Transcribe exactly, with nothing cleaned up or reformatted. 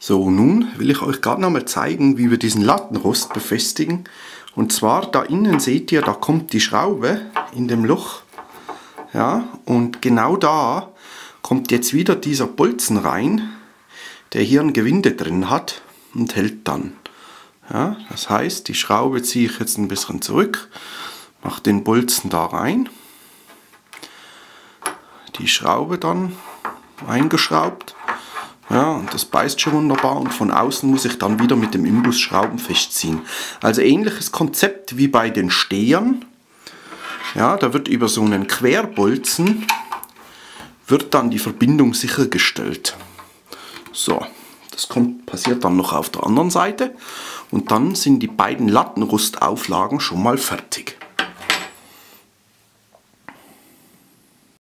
So, nun will ich euch gerade noch mal zeigen, wie wir diesen Lattenrost befestigen. Und zwar da innen seht ihr, da kommt die Schraube in dem Loch. Ja, und genau da kommt jetzt wieder dieser Bolzen rein, der hier ein Gewinde drin hat und hält dann. Ja, das heißt, die Schraube ziehe ich jetzt ein bisschen zurück, mache den Bolzen da rein, die Schraube dann eingeschraubt. Ja, und das beißt schon wunderbar und von außen muss ich dann wieder mit dem Imbus Schrauben festziehen. Also ähnliches Konzept wie bei den Stehern. Ja, da wird über so einen Querbolzen wird dann die Verbindung sichergestellt. So, das kommt, passiert dann noch auf der anderen Seite und dann sind die beiden Lattenrostauflagen schon mal fertig.